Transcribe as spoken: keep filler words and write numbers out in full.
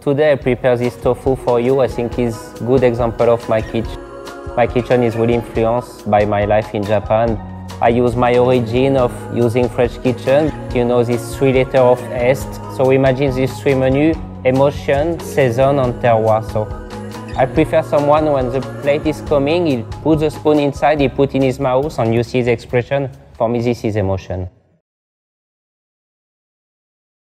Today I prepare this tofu for you. I think it's a good example of my kitchen. My kitchen is really influenced by my life in Japan. I use my origin of using French kitchen. You know, this three letter of est. So imagine these three menus: emotion, season, and terroir. So I prefer someone when the plate is coming, he puts the spoon inside, he puts in his mouth, and you see his expression. For me, this is emotion.